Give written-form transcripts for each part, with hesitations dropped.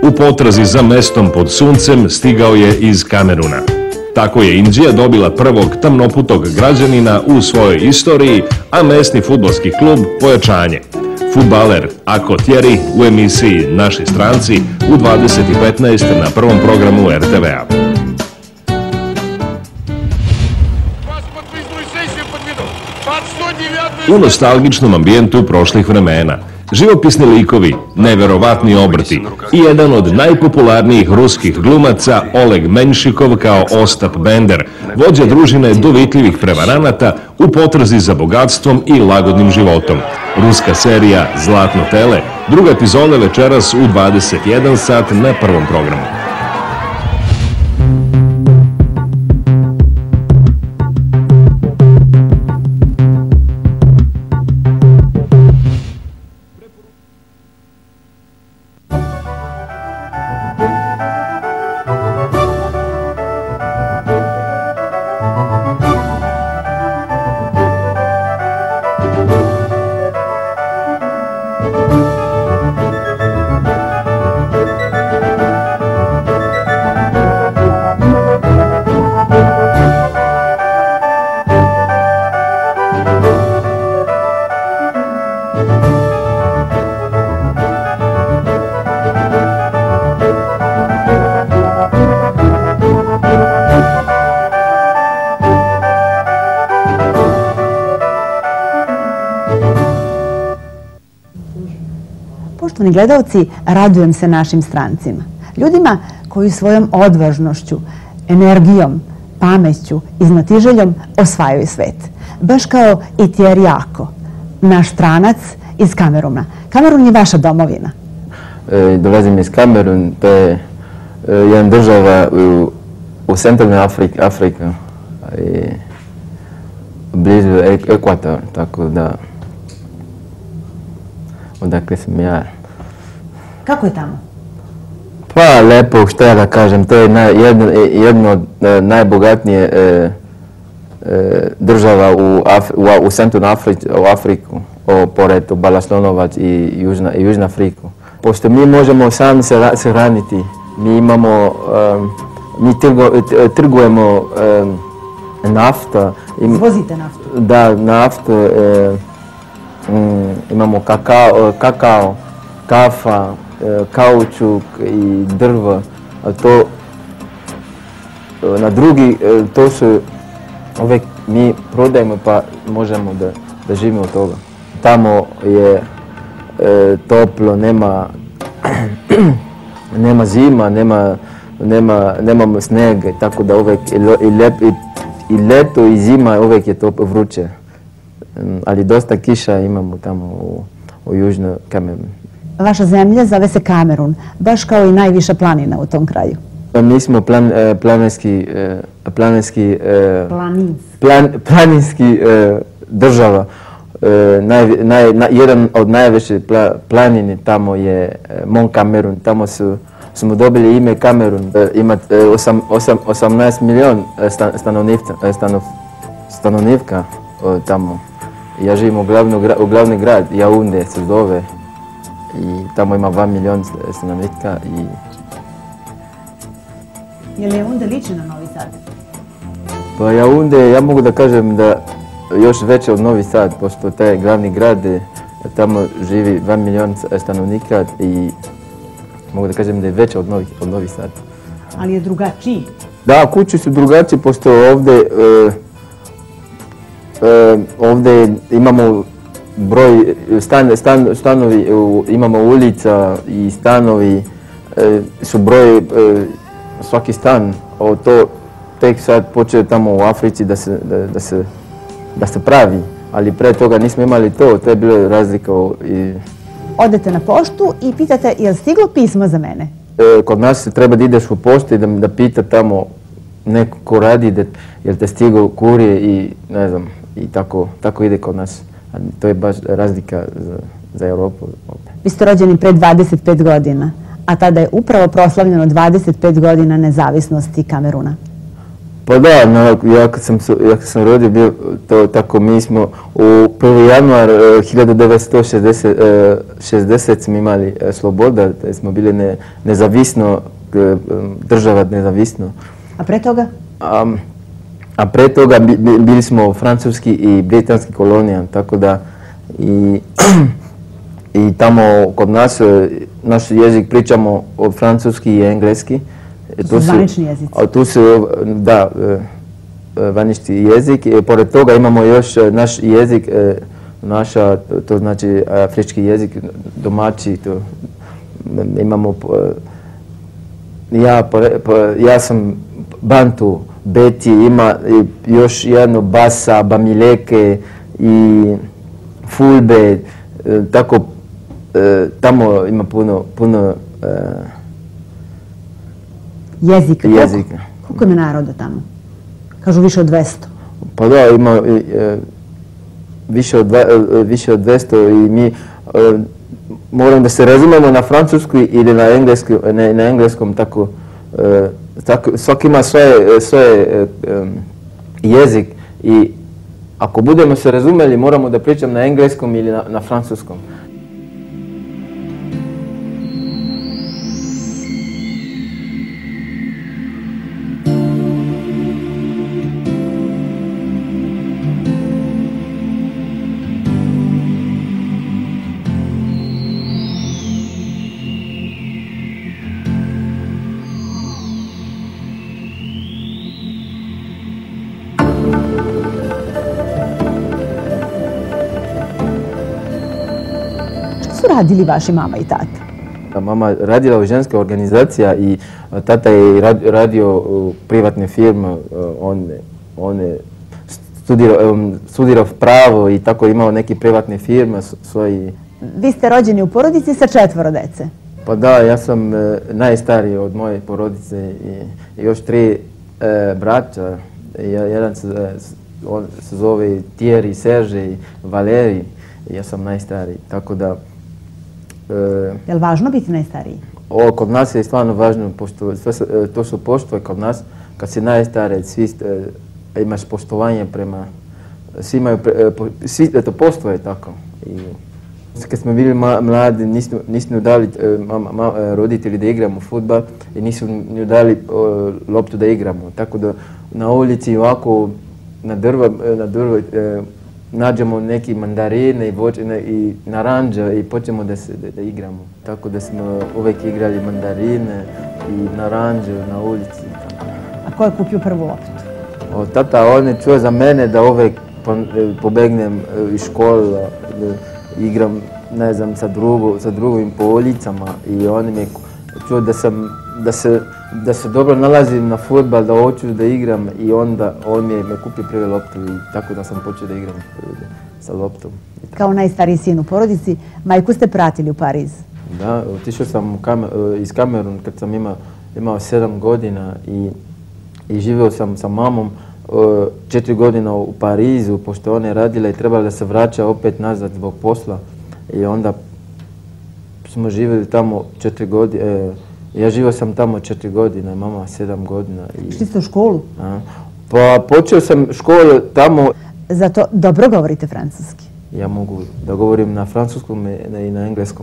u potrazi za mestom pod suncem stigao je iz Kameruna. Tako je Indija dobila prvog tamnoputog građanina u svojoj istoriji, a mesni fudbalski klub pojačanje. Fudbaler Ako Thierry u emisiji Naši stranci u 20:15 na prvom programu RTV-a. U nostalgičnom ambijentu prošlih vremena, živopisni likovi, neverovatni obrti i jedan od najpopularnijih ruskih glumaca Oleg Menšikov kao Ostap Bender, vođa družine dovitljivih prevaranata u potrazi za bogatstvom i lagodnim životom. Ruska serija Zlatno tele, druga epizoda večeras u 21 sat na prvom programu. Poštovani gledalci, radujem se našim strancima. Ljudima koji svojom odvažnošću, energijom, pameću i znatiželjom osvajaju svet. Baš kao i Thierry Ako, naš stranac iz Kameruna. Kamerun je vaša domovina. Dolazim iz Kamerun, to je jedna država u centralnoj Africi, blizu ekvatora, tako da odakle sam ja. Kako je tamo? Pa lepo, što ja da kažem, to je jedna od najbogatnije država u centralnoj Afriku, pored Balastonovac i Južna Afriku. Pošto mi možemo sami se hraniti, mi trgujemo nafta. Izvozite naftu? Da, naftu. Imamo kakao, kafa, kaučuk i drvo, a to na drugi, to su uvijek mi prodajemo pa možemo da živimo od toga. Tamo je toplo, nema zima, nemamo snega, tako da uvijek i ljeto i zima uvijek je to vruće. Ali dosta kiša imamo tamo u Južnoj Kamerunu. Vaša zemlja zove se Kamerun, baš kao i najviša planina u tom kraju. Mi smo planinski država. Jedan od najvećih planine tamo je Mont Kamerun. Tamo smo dobili ime Kamerun. Ima 18 milijuna stanovnika tamo. Ja živim u glavni grad, Yaoundé se zove, i tamo ima 2 milijuna stanovnika. Je li Yaoundé liči na Novi Sad? Pa Yaoundé, ja mogu da kažem da još veće od Novi Sad, pošto taj glavni grad, tamo živi 2 milijuna stanovnika i mogu da kažem da je veće od Novi Sad. Ali je drugačiji? Da, kuće su drugačije, pošto ovdje imamo broj stanovi, imamo ulica i stanovi su broj svaki stan. To tek sad počeo tamo u Africi da se pravi, ali pre toga nismo imali to je bilo razlika. Odete na poštu i pitate je li stiglo pismo za mene? Kod nas treba da ideš u poštu i da pita tamo neko ko radi, jel te stigao kurije i ne znam, i tako ide kod nas. To je baš razlika za Europu. Vi ste rođeni pre 25 godina, a tada je upravo proslavljeno 25 godina nezavisnosti Kameruna. Pa da, ja kad sam rodio bio to tako, mi smo u 1. januar 1960 smo imali sloboda, smo bili nezavisno, država nezavisno. A pre toga? A pre toga bili smo francuski i britanski kolonija, tako da i tamo kod nas, naš jezik pričamo od francuski i engleski. To su zvanični jezici? Tu su, da, zvanični jezik. Pored toga imamo još naš jezik, to znači afrički jezik, domaći. Imamo, ja sam Bantu, Beti, ima još jedno Basa, Bamileke i Fulbe, tako tamo ima puno jezika. Koliko ima naroda tamo? Kažu više od 200. Pa da, ima više od 200 i mi moram da se razumemo na francusku ili na engleskom, tako svaki ima svoje jezik i ako budemo se razumeli moramo da pričam na engleskom ili na francuskom. Su radili vaši mama i tata? Mama radila u ženskoj organizaciji i tata je radio u privatne firme. On je studirao pravo i tako imao neke privatne firme svoji. Vi ste rođeni u porodici sa 4 dece? Pa da, ja sam najstariji od moje porodice i još 3 braća. Jedan se zove Thierry, Serge i Valeri. Ja sam najstariji, tako da... Je li važno biti najstariji? Kod nas je stvarno važno, to su poštove kod nas. Kad si najstariji, imaš poštovanje prema... Svi to poštove tako. Kad smo bili mladi, nismo dali roditelji da igramo fudbal i nisu ni dali loptu da igramo. Tako da na ulici ovako na drvo nađemo neki mandarine i naranđa i počnemo da igramo. Tako da smo uvijek igrali mandarine i naranđe na ulici. A ko je kupio prvu loptu? Tata, on je čuo za mene da uvijek pobegnem iz škole, igram, ne znam, sa drugim po ulicama i on mi je čuo da se dobro nalazim na fudbal, da hoću da igram i onda on me kupio prve loptu i tako da sam počeo da igram sa loptom. Kao najstariji sin u porodici, majku ste pratili u Pariz? Da, otišao sam iz Kamerun kad sam imao 7 godina i živio sam sa mamom 4 godine u Parizu, pošto ona je radila i trebala da se vraća opet nazad zbog posla. I onda smo živjeli tamo 4 godine. Ja živio sam tamo 4 godine, mama 7 godina. Šli ste u školu? Pa počeo sam školu tamo. Zato dobro govorite francuski? Ja mogu da govorim na francuskom i na engleskom.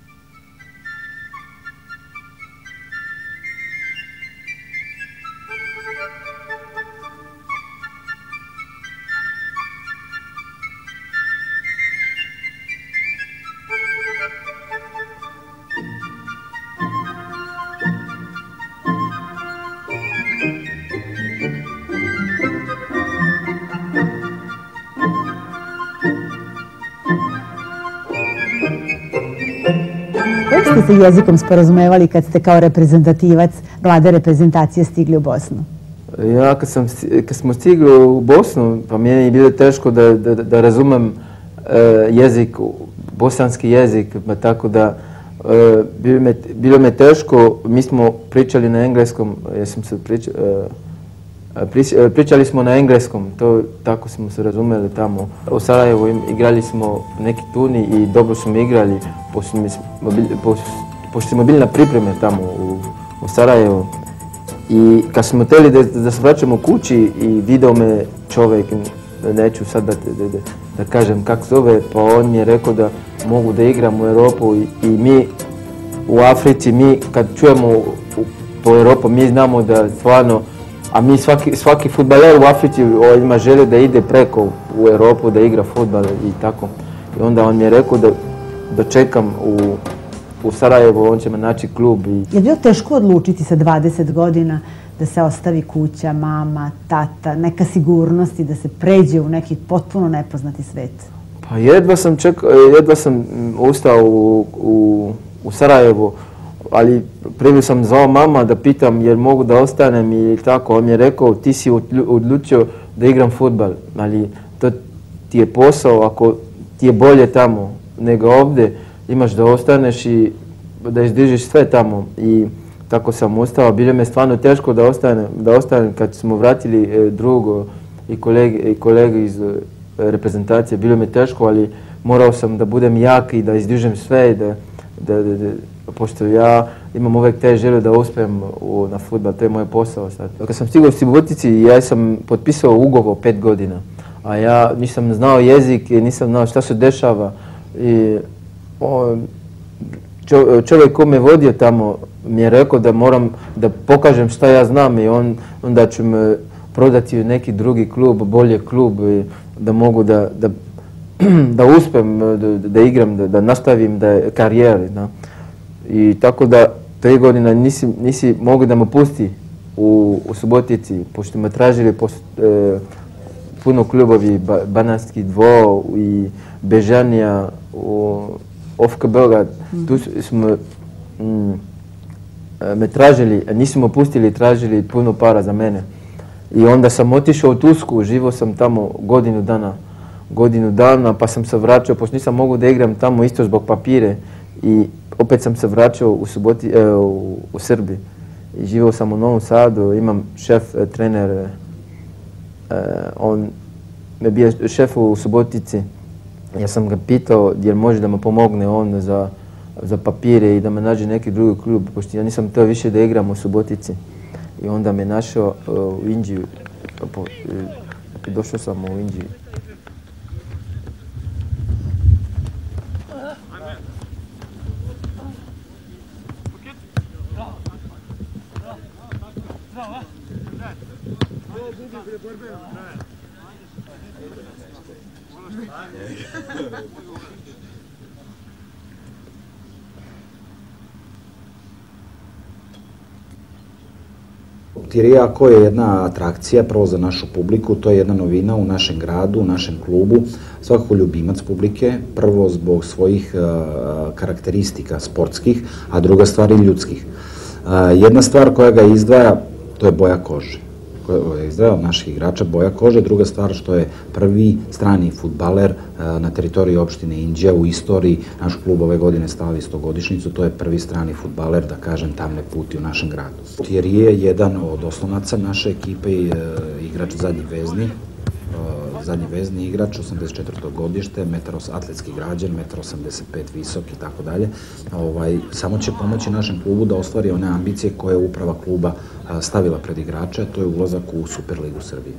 Kojim ste se jezikom sporazumevali kad ste kao reprezentativac mlade reprezentacije stigli u Bosnu? Ja kad smo stigli u Bosnu, pa meni je bilo teško da razumem jezik, bosanski jezik, tako da bilo me teško. Mi smo pričali na engleskom, pričali smo na engleskom, tako smo se razumeli tamo. U Sarajevu igrali smo neki turni i dobro smo igrali, pošto smo bili na pripreme tamo u Sarajevu. I kad smo htjeli da se vraćamo kući i video me čovjek, neću sad da kažem kako zove, pa on mi je rekao da mogu da igram u Europu i mi u Africi, mi kad čujemo po Europu, mi znamo da stvarno, a mi svaki fudbaler u Africi ima želju da ide preko u Europu, da igra fudbal i tako. I onda on mi je rekao da čekam u Sarajevo, on će me naći klub. Je bilo teško odlučiti sa 20 godina da se ostavi kuća, mama, tata, neka sigurnost i da se pređe u neki potpuno nepoznati svet? Pa jedva sam ustao u Sarajevo, ali prvi sam zvao mama da pitam jer mogu da ostanem i tako. On mi je rekao ti si odlučio da igram fudbal, ali to ti je posao, ako ti je bolje tamo nego ovdje, imaš da ostaneš i da izdižiš sve tamo. I tako sam ostao. Bilo mi je stvarno teško da ostanem kad smo vratili drugo i kolege iz reprezentacije. Bilo mi je teško, ali morao sam da budem jak i da izdižem sve. Pošto ja imam uvijek te želje da uspijem na fudbal, to je moj posao sad. Kad sam stigao u Subotici, ja sam potpisao ugovor 5 godina, a ja nisam znao jezik i nisam znao šta se dešava. I čovjek ko me vodio tamo mi je rekao da moram da pokažem šta ja znam i onda ću me prodati u neki drugi klub, bolji klub, da mogu da uspijem, da igram, da nastavim karijeru. I tako da 3 godine nisi mogu da me pusti u Subotici, pošto me tražili puno klubovi, Banatski Dvor i Bežanija, OFK Beograd. Tu smo me tražili, nisu me pustili, tražili puno para za mene. I onda sam otišao u Tursku, živio sam tamo godinu dana, pa sam se vraćao, pošto nisam mogu da igram tamo isto zbog papire. I opet sam se vraćao u Srbiji. I živio sam u Novom Sadu, imam šef, trener, on je bio šef u Subotici. Ja sam ga pitao jer može da me pomogne on za papire i da me nađe neki drugi klub, pošto ja nisam htio više da igram u Subotici. I onda me našao u Indiju, došao sam u Indiju. Tirija Ako je jedna atrakcija prvo za našu publiku, to je jedna novina u našem gradu, u našem klubu, svakako ljubimac publike, prvo zbog svojih karakteristika sportskih, a druga stvar i ljudskih. Jedna stvar koja ga izdvaja, to je boja kože. Koja je izdvaja od naših igrača, boja kože. Druga stvar što je prvi strani fudbaler na teritoriji opštine Inđija u istoriji. Naš klub ove godine slavi 100-godišnjicu, to je prvi strani fudbaler, da kažem, tamne puti u našem gradu. Thierry je jedan od oslonaca naše ekipe, igrač zadnji vezni igrač, 84. godište, atletski građan, 1,85 m visok i tako dalje. Samo će pomoći našem klubu da ostvari one ambicije koje je uprava kluba stavila pred igrače, to je ulazak u Superligu Srbije.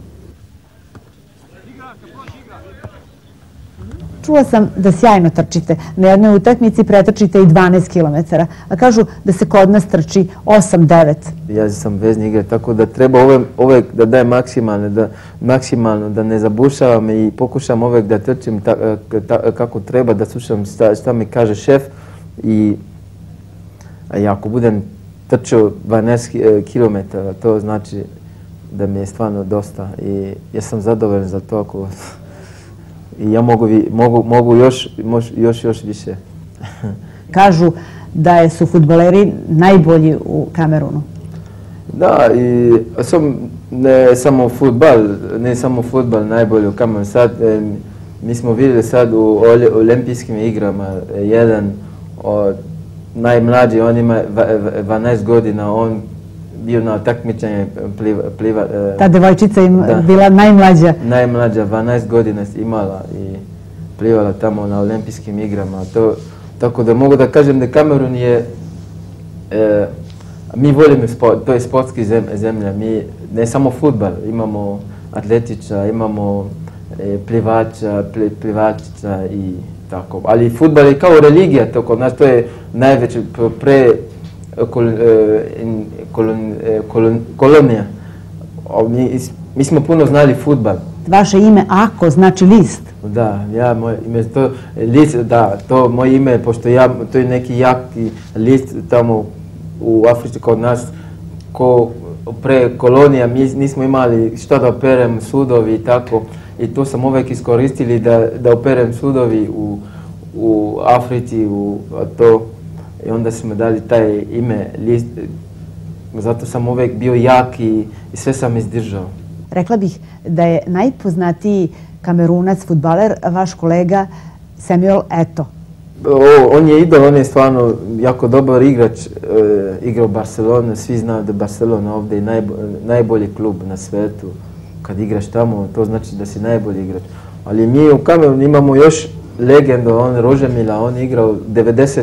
Čula sam da sjajno trčite. Na jednoj utakmici pretrčite i 12 km, a kažu da se kod nas trči 8-9. Ja sam vezni igrač, tako da treba uvek da dajem maksimalno, da ne zabušavam i pokušam uvek da trčim kako treba, da slušam šta mi kaže šef. I ako budem trčao 12 km, to znači da mi je stvarno dosta i ja sam zadovoljan za to. I ja mogu još više. Kažu da su fudbaleri najbolji u Kamerunu. Da, i ne samo fudbal najbolji u Kamerunu. Sad, mi smo vidjeli sad u olimpijskim igrama, jedan od najmlađi, on ima 12 godina, on bio na takmičenju pliva. Ta devojčica je bila najmlađa. Najmlađa, 12 godina imala i plivala tamo na olimpijskim igrama. Tako da mogu da kažem da Kamerun je Mi volimo sport, to je sportski zemlja. Mi ne samo fudbal, imamo atletiča, imamo plivačica i tako. Ali fudbal je kao religija, to kod nas to je najveće kolonija. Mi smo puno znali fudbal. Vaše ime Ako znači list. Da, moje ime to list, da, to moje ime, pošto to je neki jaki list tamo u Africi kod nas, ko pre kolonija, mi nismo imali šta da operem sudovi i tako. I to sam uvijek iskoristili da operem sudovi u Africi, i onda smo dali taj ime list. Zato sam uvijek bio jak i sve sam izdržao. Rekla bih da je najpoznatiji Kamerunac, fudbaler, vaš kolega Samuel Eto'o. On je idol, on je stvarno jako dobar igrač, igrao u Barceloni, svi znaju da je Barcelona ovdje najbolji klub na svijetu. Kad igraš tamo, to znači da si najbolji igrač. Ali mi u Kamerunu imamo još legendu, on Rožemila, on je igrao 90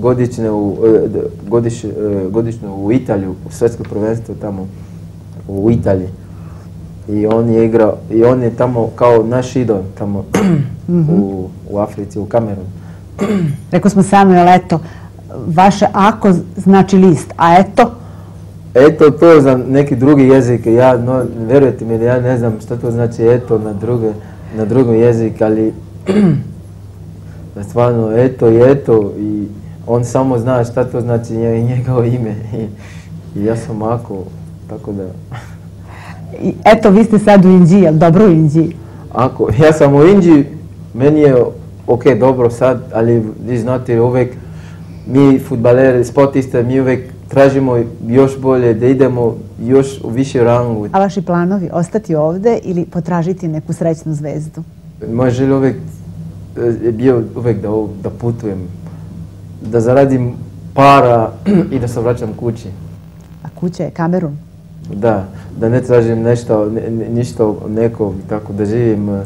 godišnju u Italiju, u svjetsko prvenstvo tamo u Italiji. I on je igrao, i on je tamo kao naš idol tamo u Africi, u Kamerunu. Rekao smo Samuel Eto'o, vaše Ako znači list, a Eto'o? Eto'o to je za neki drugi jezik, verujte mi da ja ne znam što to znači Eto'o na drugom jezik, ali stvarno Eto'o je Eto'o i on samo zna šta to znači njegovo ime i ja sam Ako, tako da... Eto, vi ste sad u Indiji, jel dobro u Indiji? Ako, ja sam u Indiji, meni je ok, dobro sad, ali vi znate uvijek, mi fudbaleri, sportiste, mi uvijek tražimo još bolje, da idemo još u viši rangu. A vaši planovi, ostati ovdje ili potražiti neku srećnu zvezdu? Moja želja uvijek je bio uvijek da putujem, da zaradim para i da se vraćam kući. A kuća je Kamerun? Da ne tražim ništa nekog, tako da živim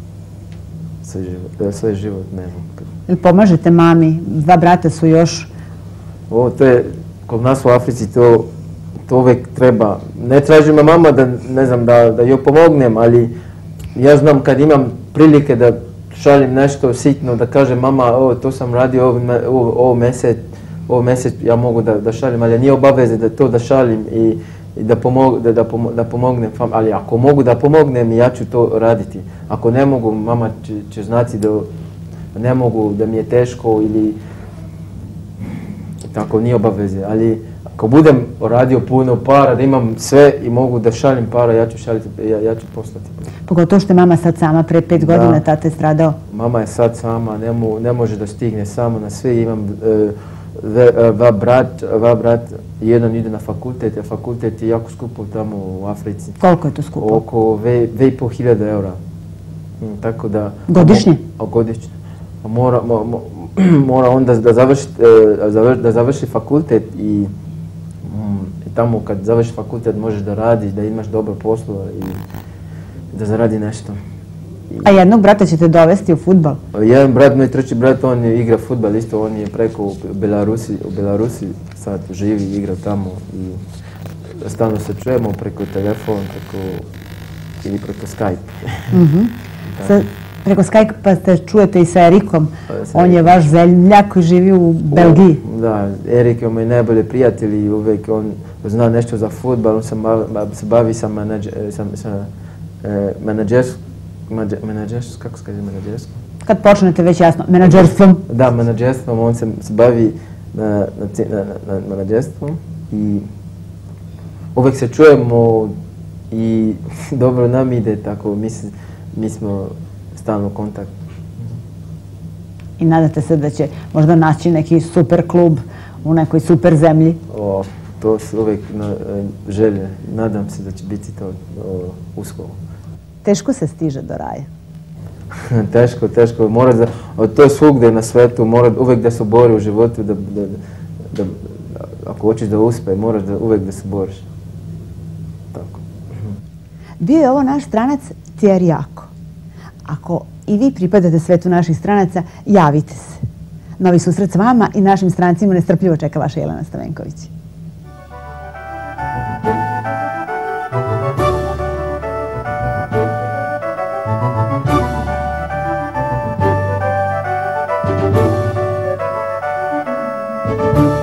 svoj život, ne znam. Ili pomažete mami, 2 brata su još? To je, kod nas u Africi to uvijek treba. Ne tražim mama da, ne znam, da joj pomognem, ali ja znam kad imam prilike da šaljem nešto sitno, da kažem mama, to sam radio ovo mjesec, ja mogu da šaljem, ali nije obaveze da šaljem i da pomognem, ali ako mogu da pomognem, ja ću to raditi. Ako ne mogu, mama će znati da ne mogu, da mi je teško ili tako, nije obaveze. Ali ako budem radio puno para, da imam sve i mogu da šaljem para, ja ću poslati. Pogotovo što je mama sad sama, pre 5 godina tata je stradao. Mama je sad sama, ne može da stigne sama na sve, imam dva brat, jedan ide na fakultet, a fakultet je jako skupo tamo u Africi. Koliko je to skupo? Oko 2.500 eura. Tako da... Godišnje? Godišnje. Mora onda da završi fakultet i tamo kad završi fakultet možeš da radiš, da imaš dobro poslova i da zaradi nešto. A jednog brata ćete dovesti u fudbal? Jedan brat, moj treći brat, on igra fudbal isto, on je preko u Belarusi sad živi, igra tamo i stalno se čujemo preko telefon, ili preko Skype. Preko Skype pa se čujete i sa Erikom, on je vaš zemljak koji živi u Belgiji. Da, Erik je moj najbolji prijatelj i uvijek on zna nešto za fudbal, on se bavi sa kako se kaže menadžerstvo? Kad počnete već jasno, menadžerstvom? Da, menadžerstvom, on se bavi menadžerstvom i uvijek se čujemo i dobro nam ide, tako mi smo stalno u kontaktu. I nadate se da će možda naći neki super klub u nekoj super zemlji? To su uvijek želje, nadam se da će biti to uskoro. Teško se stiže do raja? Teško. To je svugdje na svijetu, mora uvijek da se bori u životu, ako hoćeš da uspe, moraš uvijek da se boriš. Tako. Bio je ovo naš stranac Thierry Ako. Ako i vi pripadate svetu naših stranaca, javite se. Novi susret s vama i našim strancima nestrpljivo čeka vaša Jelena Stavenković. Hvala.